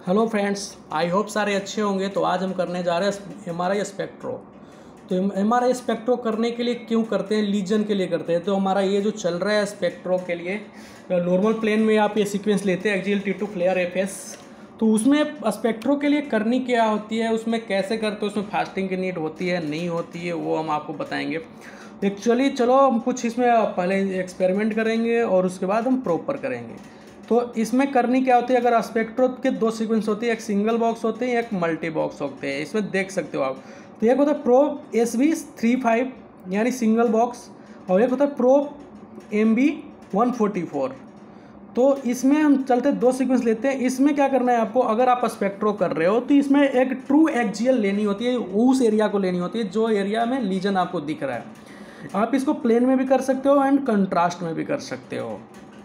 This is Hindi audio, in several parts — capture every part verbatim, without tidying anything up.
हेलो फ्रेंड्स, आई होप सारे अच्छे होंगे। तो आज हम करने जा रहे हैं एम आर आई स्पेक्ट्रो। तो एम आर आई स्पेक्ट्रो करने के लिए क्यों करते हैं? लीजन के लिए करते हैं। तो हमारा ये जो चल रहा है स्पेक्ट्रो के लिए, नॉर्मल प्लेन में आप ये सीक्वेंस लेते हैं axial T two FLAIR F S. तो उसमें स्पेक्ट्रो के लिए करनी क्या होती है, उसमें कैसे करते हैं, उसमें फास्टिंग की नीड होती है नहीं होती है, वो हम आपको बताएंगे। एक्चुअली चलो हम कुछ इसमें पहले एक्सपेरिमेंट करेंगे और उसके बाद हम प्रॉपर करेंगे। तो इसमें करनी क्या होती है, अगर स्पेक्ट्रो के दो सीक्वेंस होती है, एक सिंगल बॉक्स होते हैं एक मल्टी बॉक्स होते हैं। इसमें देख सकते हो आप। तो एक होता है probe S B three five यानी सिंगल बॉक्स, और एक होता है probe M B one forty four. तो इसमें हम चलते दो सीक्वेंस लेते हैं। इसमें क्या करना है आपको, अगर आप स्पेक्ट्रो कर रहे हो तो इसमें एक ट्रू एक्सियल लेनी होती है, उस एरिया को लेनी होती है जो एरिया में लीजन आपको दिख रहा है। आप इसको प्लेन में भी कर सकते हो एंड कंट्रास्ट में भी कर सकते हो।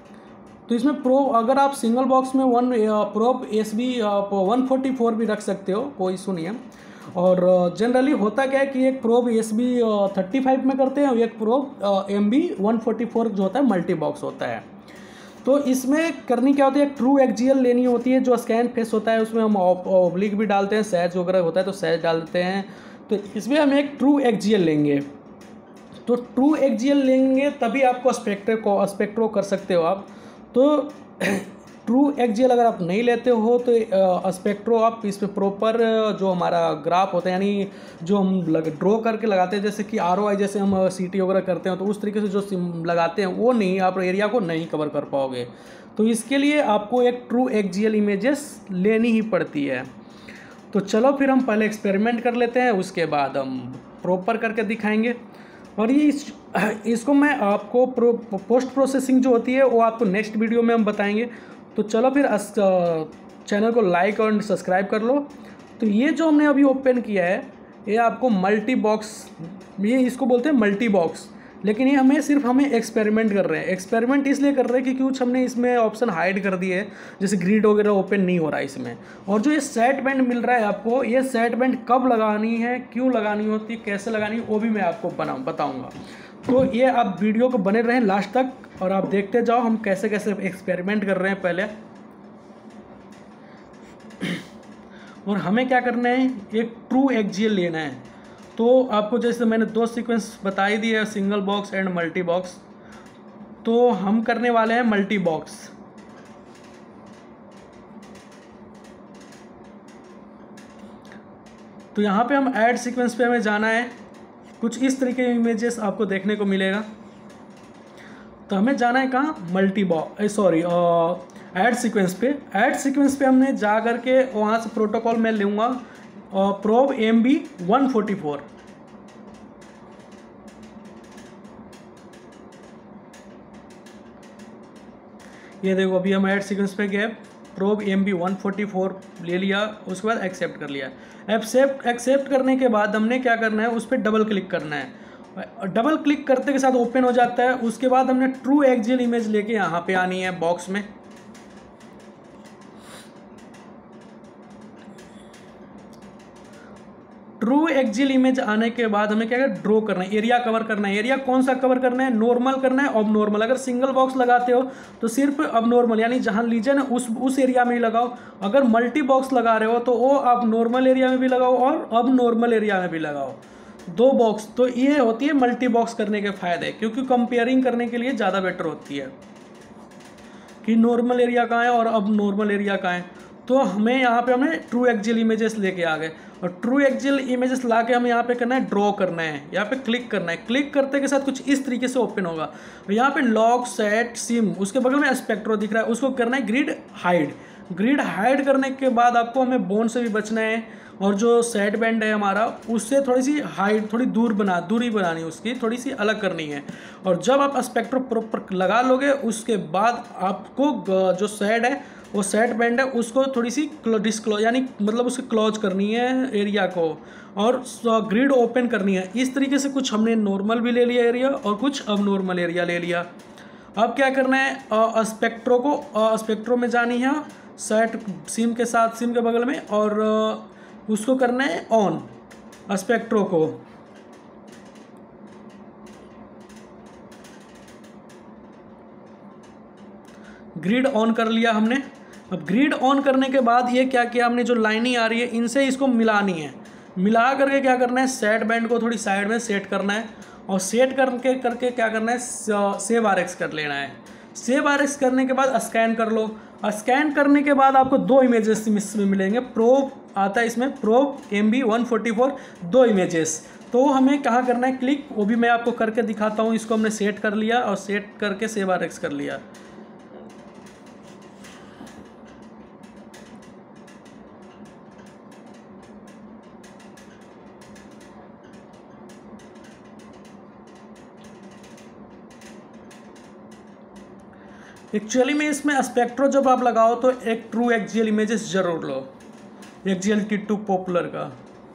तो इसमें प्रो अगर आप सिंगल बॉक्स में one probe S B one forty four भी रख सकते हो, कोई इशू नहीं है। और जनरली होता क्या है कि एक probe S B thirty five में करते हैं और एक probe M B one forty four जो होता है मल्टी बॉक्स होता है। तो इसमें करनी क्या होती है, ट्रू एक्सियल लेनी होती है। जो स्कैन फेस होता है उसमें हम ऑब्लिक भी डालते हैं, सैज वगैरह होता है तो सैज डाल देते हैं। तो इसमें हम एक ट्रू एक्सियल लेंगे। तो ट्रू एक्सियल लेंगे तभी आपको स्पेक्ट्रो को स्पेक्ट्रो कर सकते हो आप। तो ट्रू एक्सियल अगर आप नहीं लेते हो तो स्पेक्ट्रो आप इस पर प्रॉपर जो हमारा ग्राफ होता है, यानी जो हम लग ड्रॉ करके लगाते हैं, जैसे कि आर ओ आई जैसे हम सी टी वगैरह करते हैं, तो उस तरीके से जो लगाते हैं वो नहीं, आप एरिया को नहीं कवर कर पाओगे। तो इसके लिए आपको एक ट्रू एक्सियल इमेजेस लेनी ही पड़ती है। तो चलो फिर हम पहले एक्सपेरिमेंट कर लेते हैं, उसके बाद हम प्रॉपर करके दिखाएंगे। और ये इस, इसको मैं आपको प्रो पोस्ट प्रोसेसिंग जो होती है वो आपको नेक्स्ट वीडियो में हम बताएंगे। तो चलो फिर अस, चैनल को लाइक और सब्सक्राइब कर लो। तो ये जो हमने अभी ओपन किया है ये आपको मल्टी बॉक्स, ये इसको बोलते हैं मल्टी बॉक्स। लेकिन ये हमें सिर्फ हमें एक्सपेरिमेंट कर रहे हैं। एक्सपेरिमेंट इसलिए कर रहे हैं कि कुछ हमने इसमें ऑप्शन हाइड कर दिए है, जैसे ग्रिड वगैरह ओपन नहीं हो रहा है इसमें। और जो ये सेट बैंड मिल रहा है आपको, ये सेट बैंड कब लगानी है, क्यों लगानी होती है, कैसे लगानी है, वो भी मैं आपको बना बताऊँगा। तो ये आप वीडियो को बने रहें लास्ट तक और आप देखते जाओ हम कैसे कैसे एक्सपेरिमेंट कर रहे हैं पहले। और हमें क्या करना है, एक ट्रू एक्सियल लेना है। तो आपको जैसे मैंने दो सीक्वेंस बता ही दिए, single box and multi box. तो हम करने वाले हैं मल्टी बॉक्स। तो यहाँ पे हम ऐड सीक्वेंस पे हमें जाना है। कुछ इस तरीके के इमेजेस आपको देखने को मिलेगा। तो हमें जाना है कहाँ, multi box sorry add sequence पे। ऐड सीक्वेंस पे हमने जा करके वहाँ से प्रोटोकॉल मैं लूँगा probe M B one forty four. ये देखो अभी हम ऐड सीक्वेंस पे गए, probe M B one forty four ले लिया, उसके बाद एक्सेप्ट कर लिया। एक्सेप्ट एक्सेप्ट करने के बाद हमने क्या करना है, उस पर डबल क्लिक करना है। डबल क्लिक करते के साथ ओपन हो जाता है। उसके बाद हमने ट्रू एक्सियल इमेज लेके यहाँ पे आनी है बॉक्स में। ट्रू एक्सियल इमेज आने के बाद हमें क्या करना है, ड्रॉ करना है, एरिया कवर करना है। एरिया कौन सा कवर करना है, नॉर्मल करना है, अब नॉर्मल। अगर सिंगल बॉक्स लगाते हो तो सिर्फ अब नॉर्मल यानी जहां लीजन है उस उस एरिया में ही लगाओ। अगर मल्टी बॉक्स लगा रहे हो तो वो आप नॉर्मल एरिया में भी लगाओ और अब नॉर्मल एरिया में भी लगाओ, दो बॉक्स। तो ये होती है मल्टी बॉक्स करने के फायदे, क्योंकि कंपेयरिंग करने के लिए ज़्यादा बेटर होती है कि नॉर्मल एरिया कहाँ है और अब नॉर्मल एरिया कहाँ है। तो हमें यहाँ पे हमने ट्रू एक्सियल इमेजेस लेके आ गए और ट्रू एक्सियल इमेजेस ला के हमें यहाँ पे करना है, ड्रॉ करना है। यहाँ पे क्लिक करना है। क्लिक करते के साथ कुछ इस तरीके से ओपन होगा। और यहाँ पे लॉग सेट सिम, उसके बगल में स्पेक्ट्रो दिख रहा है, उसको करना है ग्रिड हाइड। ग्रिड हाइड करने के बाद आपको हमें बोन से भी बचना है और जो सेट बैंड है हमारा उससे थोड़ी सी हाइट, थोड़ी दूर बना दूरी बनानी है, उसकी थोड़ी सी अलग करनी है। और जब आप स्पेक्ट्रो प्रॉपर लगा लोगे उसके बाद आपको जो सेट है, वो सेट बैंड है, उसको थोड़ी सी डिस्क्लोज यानी मतलब उसकी क्लोज करनी है एरिया को, और ग्रिड ओपन करनी है। इस तरीके से कुछ हमने नॉर्मल भी ले लिया एरिया और कुछ अब नॉर्मल एरिया ले लिया। अब क्या करना है, स्पेक्ट्रो को स्पेक्ट्रो में जानी है, सेट सिम के साथ सिम के बगल में, और उसको करना है ऑन स्पेक्ट्रो को। ग्रिड ऑन कर लिया हमने। अब ग्रिड ऑन करने के बाद ये क्या किया हमने, जो लाइनिंग आ रही है इनसे इसको मिलानी है। मिला करके क्या करना है, सेट बैंड को थोड़ी साइड में सेट करना है और सेट करके करके क्या करना है, सेव आर एक्स कर लेना है। सेव आर एक्स करने के बाद स्कैन कर लो। स्कैन करने के बाद आपको दो इमेजेस इसमें मिलेंगे। प्रोब आता है इसमें, probe M B one forty four, दो इमेजेस। तो हमें कहाँ करना है क्लिक, वो भी मैं आपको करके दिखाता हूँ। इसको हमने सेट कर लिया और सेट करके सेव आर एक्स कर लिया। एक्चुअली में इसमें स्पेक्ट्रो जब आप लगाओ तो एक ट्रू एक्सियल इमेजेस जरूर लो, एक्सियल टी टू पॉपुलर का।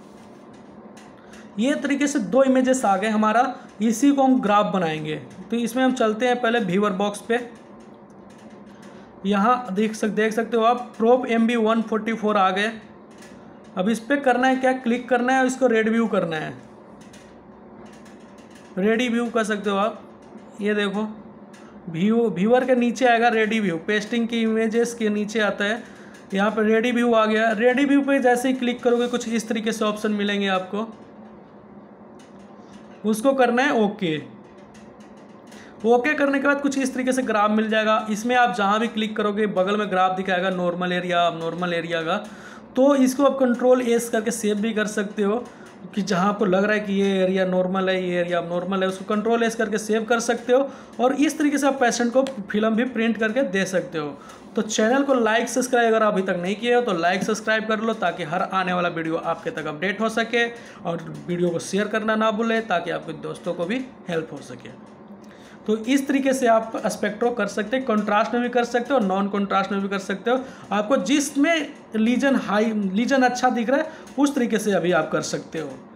ये तरीके से दो इमेजेस आ गए हमारा, इसी को हम ग्राफ बनाएंगे। तो इसमें हम चलते हैं पहले व्यूअर बॉक्स पे। यहाँ देख सक देख सकते हो आप, probe M B one forty four आ गए। अब इस पर करना है क्या, क्लिक करना है और इसको रेड व्यू करना है। रेडी व्यू कर सकते हो आप, ये देखो व्यू, व्यूअर के नीचे आएगा रेडी व्यू, पेस्टिंग की इमेजेस के नीचे आता है। यहाँ पर रेडी व्यू आ गया। रेडी व्यू पे जैसे ही क्लिक करोगे कुछ इस तरीके से ऑप्शन मिलेंगे आपको, उसको करना है ओके। ओके करने के बाद कुछ इस तरीके से ग्राफ मिल जाएगा। इसमें आप जहाँ भी क्लिक करोगे बगल में ग्राफ दिखाएगा नॉर्मल एरिया, नॉर्मल एरिया का। तो इसको आप कंट्रोल एस करके सेव भी कर सकते हो कि जहाँ आपको लग रहा है कि ये एरिया नॉर्मल है, ये एरिया नॉर्मल है, उसको कंट्रोल एस करके सेव कर सकते हो। और इस तरीके से आप पेशेंट को फिल्म भी प्रिंट करके दे सकते हो। तो चैनल को लाइक सब्सक्राइब अगर अभी तक नहीं किए हो तो लाइक सब्सक्राइब कर लो, ताकि हर आने वाला वीडियो आपके तक अपडेट हो सके। और वीडियो को शेयर करना ना भूलें, ताकि आपके दोस्तों को भी हेल्प हो सके। तो इस तरीके से आप स्पेक्ट्रो कर सकते हैं। कंट्रास्ट में भी कर सकते हो, नॉन कंट्रास्ट में भी कर सकते हो। आपको जिसमें लीजन हाई लीजन अच्छा दिख रहा है उस तरीके से अभी आप कर सकते हो।